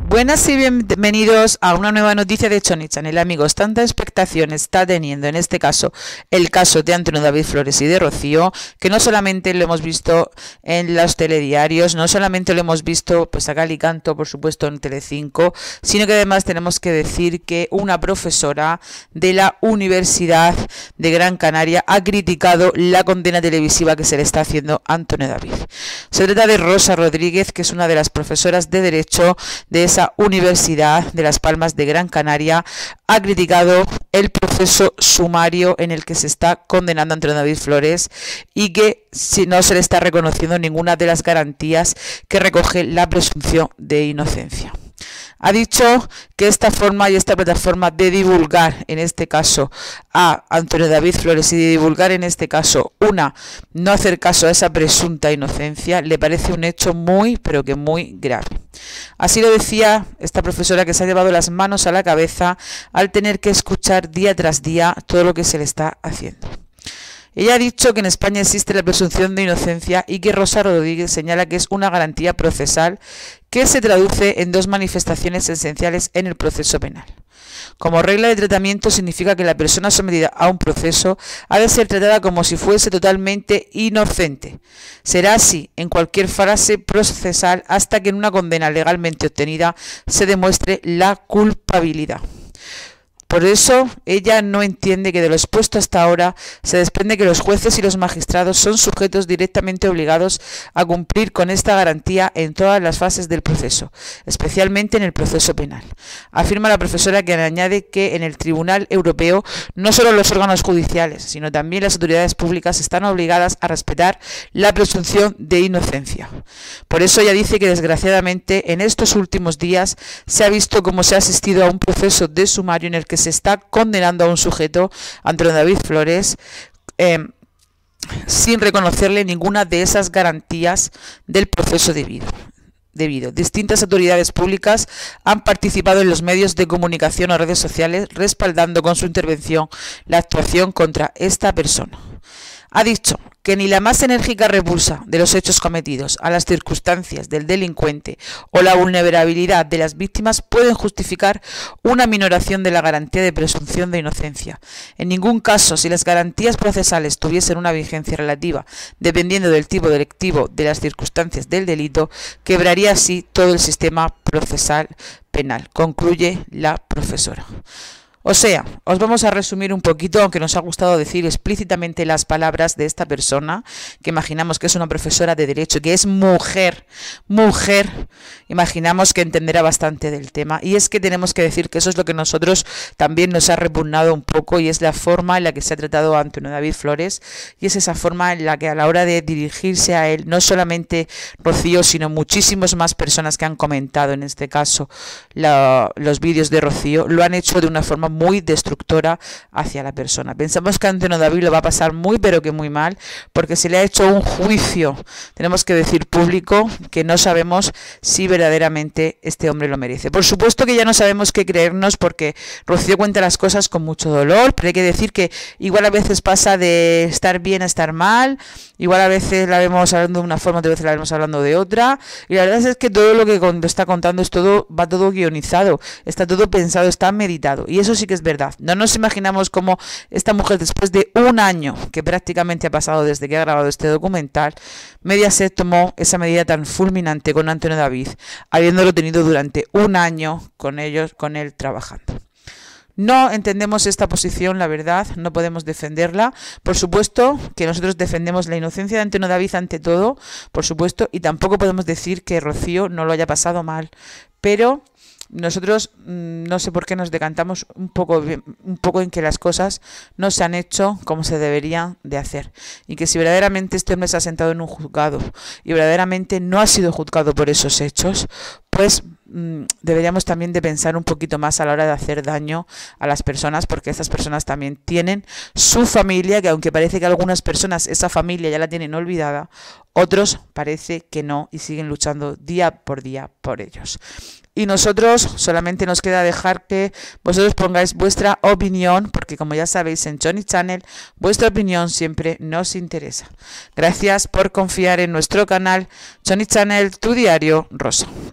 Buenas y bienvenidos a una nueva noticia de Choni Channel, amigos. Tanta expectación está teniendo en este caso el caso de Antonio David Flores y de Rocío, que no solamente lo hemos visto en los telediarios, no solamente lo hemos visto pues a cal y canto, por supuesto, en Telecinco, sino que además tenemos que decir que una profesora de la Universidad de Gran Canaria ha criticado la condena televisiva que se le está haciendo a Antonio David. Se trata de Rosa Rodríguez, que es una de las profesoras de Derecho de esa Universidad de Las Palmas de Gran Canaria. Ha criticado el proceso sumario en el que se está condenando a Antonio David Flores y que si no se le está reconociendo ninguna de las garantías que recoge la presunción de inocencia. Ha dicho que esta forma y esta plataforma de divulgar, en este caso, a Antonio David Flores y de divulgar, en este caso, no hacer caso a esa presunta inocencia, le parece un hecho muy, pero que muy grave. Así lo decía esta profesora, que se ha llevado las manos a la cabeza al tener que escuchar día tras día todo lo que se le está haciendo. Ella ha dicho que en España existe la presunción de inocencia y que Rosa Rodríguez señala que es una garantía procesal que se traduce en dos manifestaciones esenciales en el proceso penal. Como regla de tratamiento significa que la persona sometida a un proceso ha de ser tratada como si fuese totalmente inocente. Será así en cualquier fase procesal hasta que en una condena legalmente obtenida se demuestre la culpabilidad. Por eso, ella no entiende que de lo expuesto hasta ahora se desprende que los jueces y los magistrados son sujetos directamente obligados a cumplir con esta garantía en todas las fases del proceso, especialmente en el proceso penal. Afirma la profesora, que añade que en el Tribunal Europeo no solo los órganos judiciales, sino también las autoridades públicas están obligadas a respetar la presunción de inocencia. Por eso ella dice que desgraciadamente en estos últimos días se ha visto cómo se ha asistido a un proceso de sumario en el que se está condenando a un sujeto, Antonio David Flores, sin reconocerle ninguna de esas garantías del proceso debido. Distintas autoridades públicas han participado en los medios de comunicación o redes sociales respaldando con su intervención la actuación contra esta persona. Ha dicho que ni la más enérgica repulsa de los hechos cometidos a las circunstancias del delincuente o la vulnerabilidad de las víctimas pueden justificar una minoración de la garantía de presunción de inocencia. En ningún caso, si las garantías procesales tuviesen una vigencia relativa dependiendo del tipo delictivo de las circunstancias del delito, quebraría así todo el sistema procesal penal, concluye la profesora. O sea, os vamos a resumir un poquito, aunque nos ha gustado decir explícitamente las palabras de esta persona, que imaginamos que es una profesora de Derecho, que es mujer, imaginamos que entenderá bastante del tema. Y es que tenemos que decir que eso es lo que nosotros también nos ha repugnado un poco, y es la forma en la que se ha tratado a Antonio David Flores, y es esa forma en la que a la hora de dirigirse a él, no solamente Rocío, sino muchísimas más personas que han comentado, en este caso, los vídeos de Rocío, lo han hecho de una forma muy destructora hacia la persona. Pensamos que Antonio David lo va a pasar muy pero que muy mal, porque se le ha hecho un juicio, tenemos que decir público, que no sabemos si verdaderamente este hombre lo merece. Por supuesto que ya no sabemos qué creernos, porque Rocío cuenta las cosas con mucho dolor, pero hay que decir que igual a veces pasa de estar bien a estar mal, igual a veces la vemos hablando de una forma, otras veces la vemos hablando de otra, y la verdad es que todo lo que está contando va todo guionizado, está todo pensado, está meditado, y eso sí que es verdad. No nos imaginamos cómo esta mujer, después de un año que prácticamente ha pasado desde que ha grabado este documental, Mediaset tomó esa medida tan fulminante con Antonio David, habiéndolo tenido durante un año con él trabajando. No entendemos esta posición, la verdad, no podemos defenderla. Por supuesto que nosotros defendemos la inocencia de Antonio David ante todo, por supuesto, y tampoco podemos decir que Rocío no lo haya pasado mal, pero nosotros no sé por qué nos decantamos un poco en que las cosas no se han hecho como se deberían de hacer, y que si verdaderamente este hombre se ha sentado en un juzgado y verdaderamente no ha sido juzgado por esos hechos, pues deberíamos también de pensar un poquito más a la hora de hacer daño a las personas, porque estas personas también tienen su familia, que aunque parece que algunas personas esa familia ya la tienen olvidada, otros parece que no, y siguen luchando día por día por ellos. Y nosotros solamente nos queda dejar que vosotros pongáis vuestra opinión, porque como ya sabéis en Choni Channel, vuestra opinión siempre nos interesa. Gracias por confiar en nuestro canal Choni Channel, tu diario rosa.